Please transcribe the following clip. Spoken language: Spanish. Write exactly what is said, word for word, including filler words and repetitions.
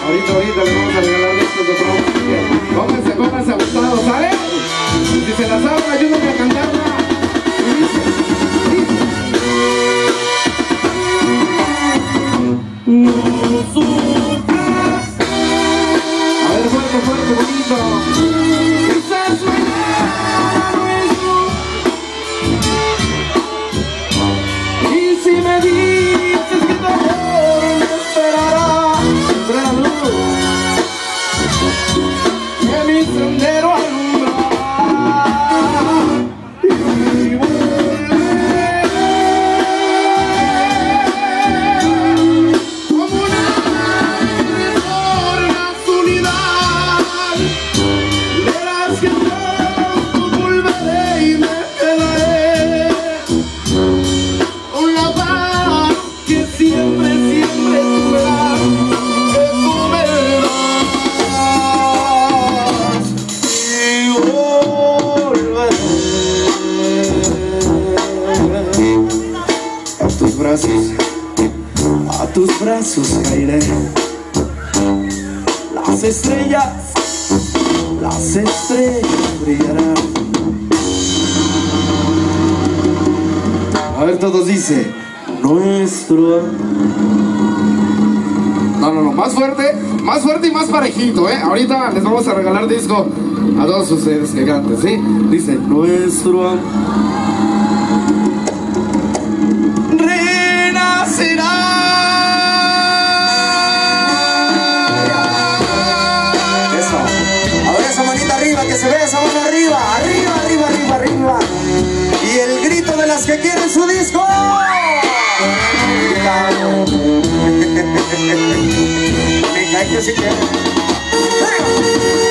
Ahorita, ahorita les vamos a regalar discos de promo. Pónganse, pónganse abusados, ¿sale? Si se la saben, ayúdenme a cantarla. Y dice, dice. No sufras. A ver, fuerte, fuerte, bonito. Quizás mañana no es luz. Y si me dices que tu amor me esperará, tendré la luz que mi sendero alumbrará. Y volveré como una ave por la azulidad. Verás que pronto volveré y me quedaré con la paz que siempre, siempre tuverás, que tú me das. Y volveré a tus brazos, a tus brazos caeré. Las estrellas, las estrellas brillarán. A ver, todos dice nuestro. No, no, no, más fuerte, más fuerte y más parejito, ¿eh? Ahorita les vamos a regalar disco a todos ustedes que canten, ¿sí? Dice nuestro amor renacerá. Eso. A ver esa manita arriba, que se vea esa mano arriba, arriba, arriba, arriba, arriba. Y el grito de las que quieren su disco. Me cae que si quieren.